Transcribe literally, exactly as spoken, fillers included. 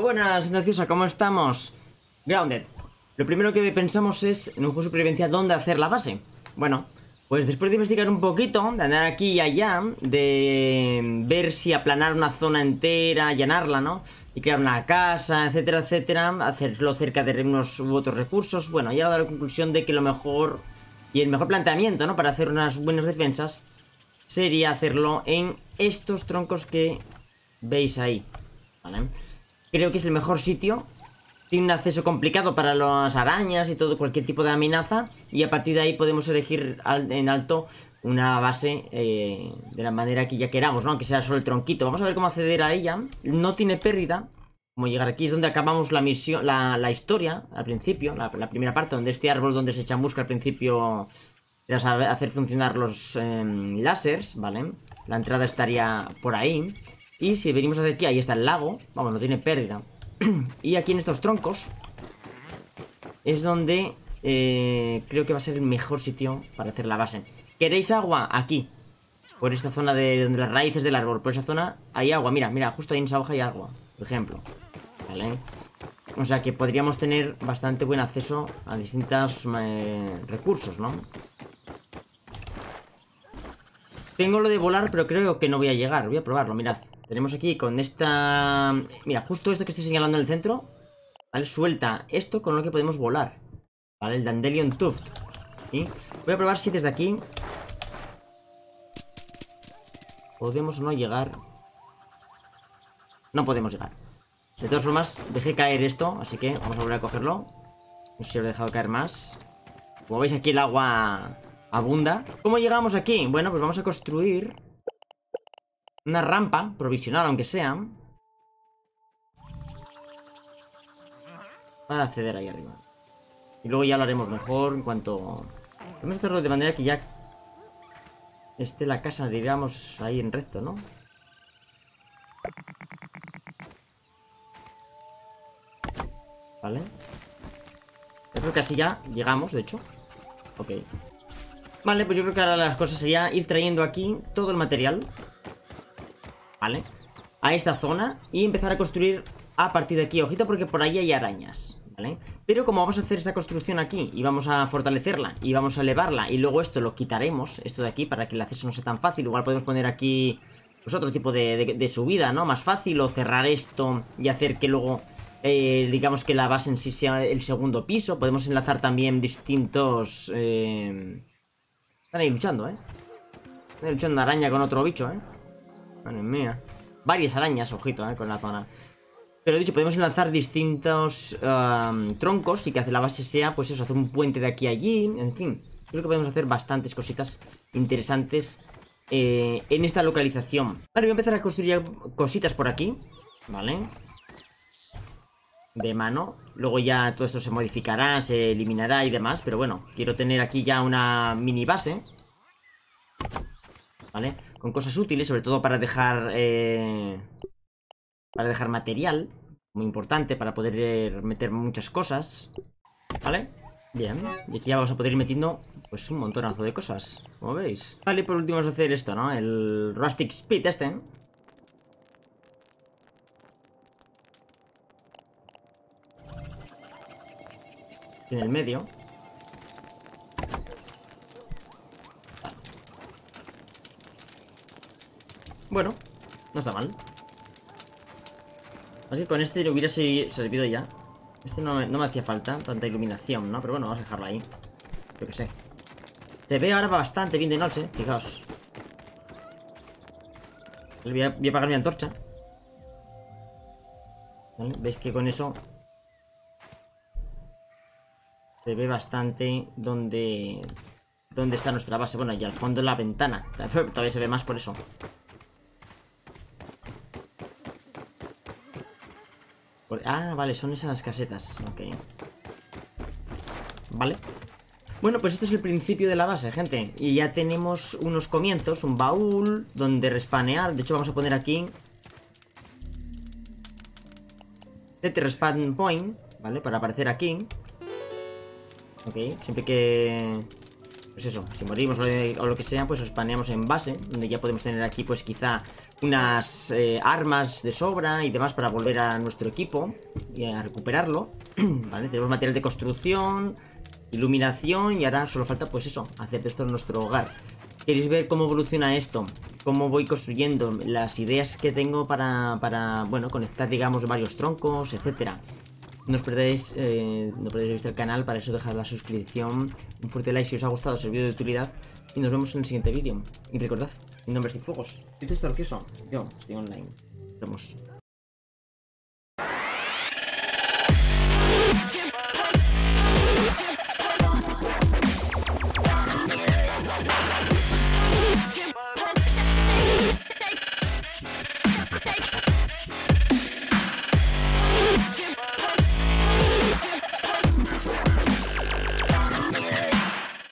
buenas, Silenciosa, ¿cómo estamos? Grounded. Lo primero que pensamos es, en un juego de supervivencia, ¿dónde hacer la base? Bueno, pues después de investigar un poquito, de andar aquí y allá, de ver si aplanar una zona entera, allanarla, ¿no? Y crear una casa, etcétera, etcétera, hacerlo cerca de unos u otros recursos. Bueno, he llegado a la conclusión de que lo mejor, y el mejor planteamiento, ¿no? Para hacer unas buenas defensas, sería hacerlo en estos troncos que veis ahí, ¿vale? Creo que es el mejor sitio. Tiene un acceso complicado para las arañas y todo, cualquier tipo de amenaza. Y a partir de ahí podemos elegir al, en alto una base eh, de la manera que ya queramos, ¿no? Aunque sea solo el tronquito. Vamos a ver cómo acceder a ella. No tiene pérdida. Como llegar aquí es donde acabamos la misión, la, la historia al principio, la, la primera parte, donde este árbol donde se echa en busca al principio era hacer funcionar los eh, lásers, ¿vale? La entrada estaría por ahí. Y si venimos hacia aquí, ahí está el lago. Vamos, no tiene pérdida. Y aquí en estos troncos es donde eh, creo que va a ser el mejor sitio para hacer la base. ¿Queréis agua? Aquí. Por esta zona de donde las raíces del árbol. Por esa zona hay agua. Mira, mira, justo ahí en esa hoja hay agua, por ejemplo. ¿Vale? O sea que podríamos tener bastante buen acceso a distintos eh, recursos, ¿no? Tengo lo de volar, pero creo que no voy a llegar. Voy a probarlo, mirad. Tenemos aquí con esta... Mira, justo esto que estoy señalando en el centro, ¿vale? Suelta esto con lo que podemos volar, ¿vale? El Dandelion Tuft, ¿sí? Voy a probar si desde aquí podemos o no llegar. No podemos llegar. De todas formas, dejé caer esto, así que vamos a volver a cogerlo. No sé si lo he dejado caer más. Como veis, aquí el agua abunda. ¿Cómo llegamos aquí? Bueno, pues vamos a construir una rampa provisional, aunque sea, para acceder ahí arriba. Y luego ya lo haremos mejor en cuanto... Vamos a hacerlo de manera que ya esté la casa, digamos, ahí en recto, ¿no? Vale. Yo creo que así ya llegamos, de hecho. Ok. Vale, pues yo creo que ahora las cosas sería ir trayendo aquí todo el material, ¿vale? A esta zona y empezar a construir a partir de aquí. Ojito porque por ahí hay arañas, ¿vale? Pero como vamos a hacer esta construcción aquí y vamos a fortalecerla y vamos a elevarla y luego esto lo quitaremos, esto de aquí, para que el acceso no sea tan fácil. Igual podemos poner aquí pues otro tipo de, de, de subida, ¿no? Más fácil, o cerrar esto y hacer que luego eh, digamos que la base en sí sea el segundo piso. Podemos enlazar también distintos... Eh... Están ahí luchando, ¿eh? Están ahí luchando una araña con otro bicho, ¿eh? Madre mía. Varias arañas, ojito, eh, con la zona. Pero dicho, podemos lanzar distintos um, troncos y que hace la base sea, pues eso, hacer un puente de aquí a allí. En fin, creo que podemos hacer bastantes cositas interesantes eh, en esta localización. Vale, voy a empezar a construir cositas por aquí, ¿vale? De mano. Luego ya todo esto se modificará, se eliminará y demás. Pero bueno, quiero tener aquí ya una mini base, ¿vale? Con cosas útiles, sobre todo para dejar eh, para dejar material, muy importante para poder eh, meter muchas cosas, ¿vale? Bien, y aquí ya vamos a poder ir metiendo pues un montonazo de cosas, como veis. Vale, por último vamos a hacer esto, ¿no? El Rustic Spit este. En el medio. Bueno, no está mal. Así que con este le hubiera servido ya. Este no, no me hacía falta tanta iluminación, ¿no? Pero bueno, vamos a dejarlo ahí. Yo qué sé. Se ve ahora bastante bien de noche, fijaos. Voy a, voy a apagar mi antorcha, ¿vale? Veis que con eso se ve bastante donde, donde está nuestra base. Bueno, y al fondo la ventana. Todavía se ve más por eso. Por... Ah, vale, son esas las casetas. Ok. Vale. Bueno, pues este es el principio de la base, gente. Y ya tenemos unos comienzos, un baúl donde respanear. De hecho, vamos a poner aquí Set Respawn Point, ¿vale? Para aparecer aquí. Ok, siempre que... Pues eso, si morimos o lo que sea, pues respaneamos en base, donde ya podemos tener aquí, pues quizá unas eh, armas de sobra y demás para volver a nuestro equipo y a recuperarlo. Vale, tenemos material de construcción, iluminación y ahora solo falta pues eso, hacer de esto nuestro hogar. ¿Queréis ver cómo evoluciona esto? Cómo voy construyendo las ideas que tengo para, para bueno, conectar, digamos, varios troncos, etcétera. No os perdáis, eh, no perdáis de vista el canal, para eso dejad la suscripción, un fuerte like si os ha gustado, ha servido de utilidad y nos vemos en el siguiente vídeo. Y recordad, mi nombre es Cifuegos, yo te estoy orquioso, yo estoy online. Nos vemos.